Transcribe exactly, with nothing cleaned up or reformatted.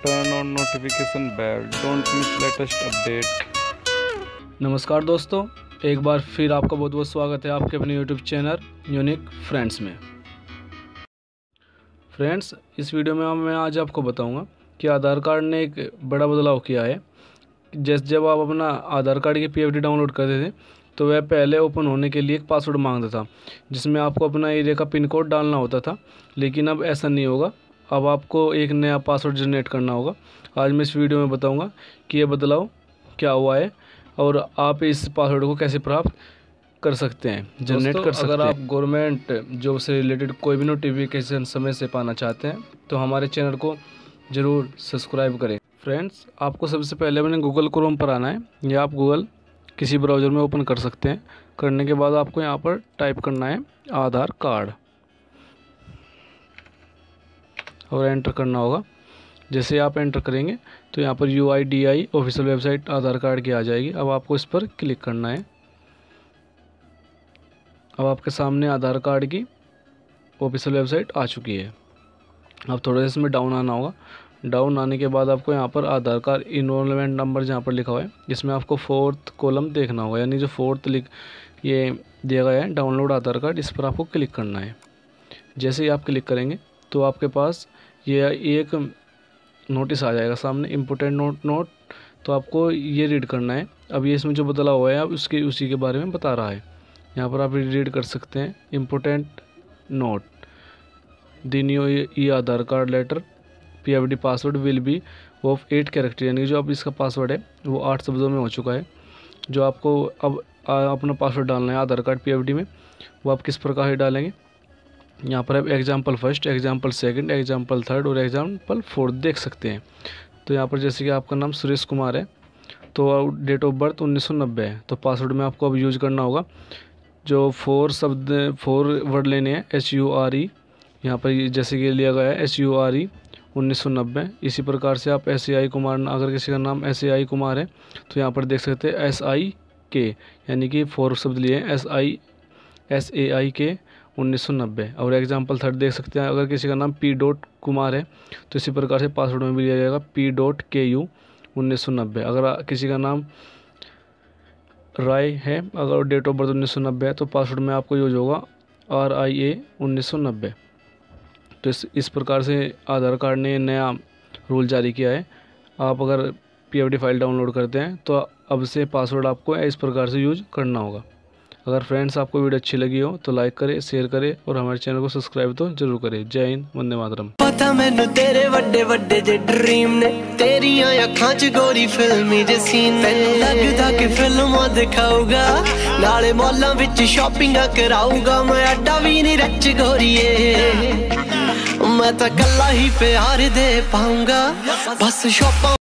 turn on notification bell. Don't miss latest update. नमस्कार दोस्तों, एक बार फिर आपका बहुत बहुत स्वागत है आपके अपने यूट्यूब चैनल यूनिक फ्रेंड्स में। फ्रेंड्स, इस वीडियो में मैं आज आपको बताऊंगा कि आधार कार्ड ने एक बड़ा बदलाव किया है। जैसे जब आप अपना आधार कार्ड की पीएफडी डाउनलोड करते थे तो वह पहले ओपन होने के लिए एक पासवर्ड मांगता था, जिसमें आपको अपना एरिया का पिन कोड डालना होता था। लेकिन अब ऐसा नहीं होगा, अब आपको एक नया पासवर्ड जनरेट करना होगा। आज मैं इस वीडियो में बताऊंगा कि यह बदलाव क्या हुआ है और आप इस पासवर्ड को कैसे प्राप्त कर सकते हैं, जनरेट कर सकते हैं। अगर आप गवर्नमेंट जॉब से रिलेटेड कोई भी नोटिफिकेशन समय से पाना चाहते हैं तो हमारे चैनल को ज़रूर सब्सक्राइब करें। फ्रेंड्स, आपको सबसे पहले अपने गूगल क्रोम पर आना है, या आप गूगल किसी ब्राउज़र में ओपन कर सकते हैं। करने के बाद आपको यहाँ पर टाइप करना है आधार कार्ड और एंटर करना होगा। जैसे आप एंटर करेंगे तो यहाँ पर you I D I official website Aadhaar card की आ जाएगी। अब आपको इस पर क्लिक करना है। अब आपके सामने आधार कार्ड की ऑफिशियल वेबसाइट आ चुकी है। अब थोड़ा सा इसमें डाउन आना होगा। डाउन आने के बाद आपको यहाँ पर आधार कार्ड इनरोलमेंट नंबर जहाँ पर लिखा हुआ है, इसमें आपको फोर्थ कॉलम देखना होगा, यानी जो फोर्थ लिख ये दिया गया है डाउनलोड आधार कार्ड, इस पर आपको क्लिक करना है। जैसे ही आप क्लिक करेंगे तो आपके पास ये एक नोटिस आ जाएगा सामने, इम्पोर्टेंट नोट नोट तो आपको ये रीड करना है। अब ये इसमें जो बदलाव हुआ है अब उसके उसी के बारे में बता रहा है। यहाँ पर आप रीड कर सकते हैं, important note the new e Aadhaar card letter PFD password will be of eight character, यानी जो अब इसका पासवर्ड है वो आठ शब्दों में हो चुका है। जो आपको अब अपना पासवर्ड डालना है आधार कार्ड पीएफडी में, वो आप किस प्रकार से डालेंगे। यहाँ पर आप example first, example second, example third और एग्जाम्पल फोर्थ देख सकते हैं। तो यहाँ पर जैसे कि आपका नाम सुरेश कुमार है तो डेट ऑफ बर्थ उन्नीस सौ नब्बे है, तो पासवर्ड में आपको अब यूज करना होगा जो फोर शब्द फोर वर्ड लेने हैं, एच यू आर ई, यहाँ पर जैसे कि लिया गया है एच यू आर ई उन्नीस सौ नब्बे। इसी प्रकार से आप एस ए आई कुमार, अगर किसी का नाम एस ए आई कुमार है तो यहाँ पर देख सकते हैं एस आई के, यानी कि फोर शब्द लिए हैं, एस आई एस ए आई के उन्नीस सौ नब्बे। और एग्जाम्पल थर्ड देख सकते हैं, अगर किसी का नाम पी डॉट कुमार है तो इसी प्रकार से पासवर्ड में भी लिया जाएगा पी डॉट के यू उन्नीस सौ नब्बे। अगर किसी का नाम राय है, अगर डेट ऑफ बर्थ उन्नीस सौ नब्बे है तो पासवर्ड में आपको यूज होगा आर आई ए उन्नीस सौ नब्बे। तो इस इस प्रकार से आधार कार्ड ने नया रूल जारी किया है। आप अगर पीएफडी फाइल डाउनलोड करते हैं तो अब से पासवर्ड आपको इस प्रकार से यूज करना होगा। अगर फ्रेंड्स आपको वीडियो अच्छी लगी हो तो लाइक करें, शेयर करें और हमारे चैनल को सब्सक्राइब तो जरूर करें। जय हिंद, वंदे मातरम। पता मैनू तेरे वड्डे वड्डे जे ड्रीम ने, तेरियां अखां च गोरी फिल्मी जे सीन ने, लगदा कि फिल्मां दिखाऊगा नाले मॉलां विच शॉपिंगां कराऊगा। मैं अड्डा भी नहीं रच गोरीए, मैं तां कल्ला ही प्यार दे पाऊंगा, बस शॉपां